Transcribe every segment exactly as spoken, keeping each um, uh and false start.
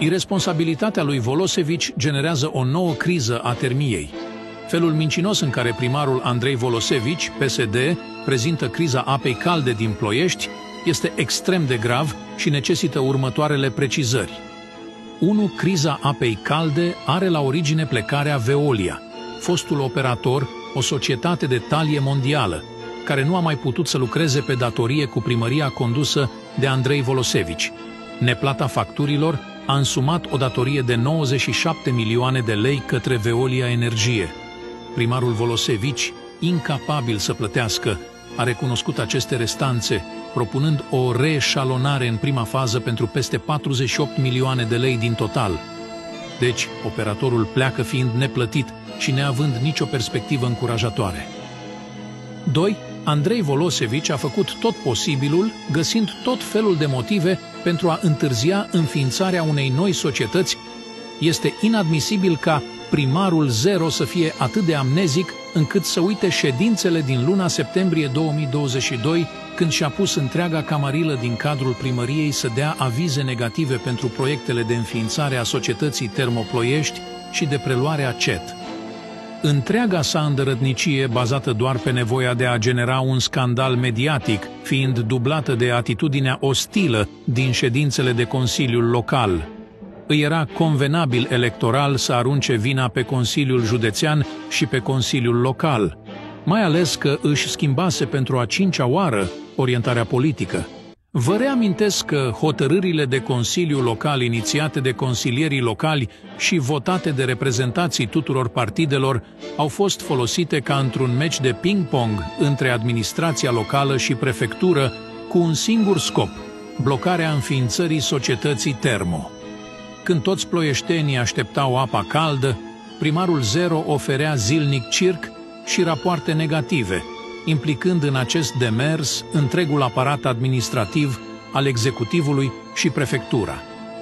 Iresponsabilitatea lui Volosevici generează o nouă criză a termiei. Felul mincinos în care primarul Andrei Volosevici, P S D, prezintă criza apei calde din Ploiești este extrem de grav și necesită următoarele precizări. unu. Criza apei calde are la origine plecarea Veolia, fostul operator, o societate de talie mondială, care nu a mai putut să lucreze pe datorie cu primăria condusă de Andrei Volosevici. Neplata facturilor a însumat o datorie de nouăzeci și șapte milioane de lei către Veolia Energie. Primarul Volosevici, incapabil să plătească, a recunoscut aceste restanțe, propunând o reeșalonare în prima fază pentru peste patruzeci și opt milioane de lei din total. Deci, operatorul pleacă fiind neplătit și neavând nicio perspectivă încurajatoare. doi. Andrei Volosevici a făcut tot posibilul, găsind tot felul de motive pentru a întârzia înființarea unei noi societăți. Este inadmisibil ca primarul zero să fie atât de amnezic încât să uite ședințele din luna septembrie două mii douăzeci și doi, când și-a pus întreaga camarilă din cadrul primăriei să dea avize negative pentru proiectele de înființare a societății Termoploiești și de preluare a C E T. Întreaga sa îndărătnicie, bazată doar pe nevoia de a genera un scandal mediatic, fiind dublată de atitudinea ostilă din ședințele de Consiliul Local. Îi era convenabil electoral să arunce vina pe Consiliul Județean și pe Consiliul Local, mai ales că își schimbase pentru a cincea oară orientarea politică. Vă reamintesc că hotărârile de Consiliu Local inițiate de consilierii locali și votate de reprezentanții tuturor partidelor au fost folosite ca într-un meci de ping-pong între administrația locală și prefectură cu un singur scop: blocarea înființării societății Termo. Când toți ploieștenii așteptau apa caldă, primarul zero oferea zilnic circ și rapoarte negative, implicând în acest demers întregul aparat administrativ al executivului și prefectura.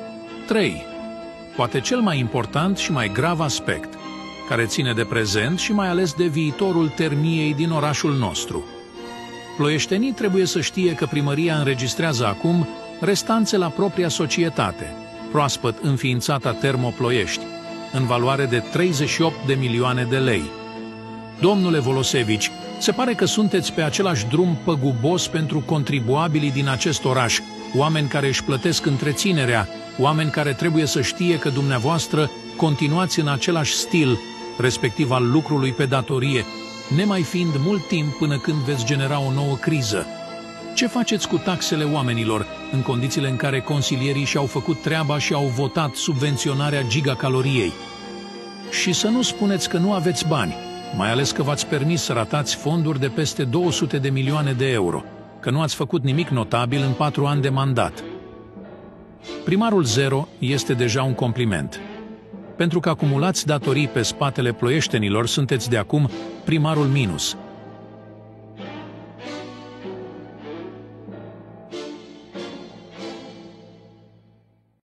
trei. Poate cel mai important și mai grav aspect, care ține de prezent și mai ales de viitorul termiei din orașul nostru. Ploieștenii trebuie să știe că primăria înregistrează acum restanțe la propria societate, proaspăt înființata Termoploiești, în valoare de treizeci și opt de milioane de lei. Domnule Volosevici, se pare că sunteți pe același drum păgubos pentru contribuabilii din acest oraș, oameni care își plătesc întreținerea, oameni care trebuie să știe că dumneavoastră continuați în același stil, respectiv al lucrului pe datorie, nemai fiind mult timp până când veți genera o nouă criză. Ce faceți cu taxele oamenilor, în condițiile în care consilierii și-au făcut treaba și au votat subvenționarea gigacaloriei? Și să nu spuneți că nu aveți bani, mai ales că v-ați permis să ratați fonduri de peste două sute de milioane de euro, că nu ați făcut nimic notabil în patru ani de mandat. Primarul zero este deja un compliment. Pentru că acumulați datorii pe spatele ploieștenilor, sunteți de acum primarul minus.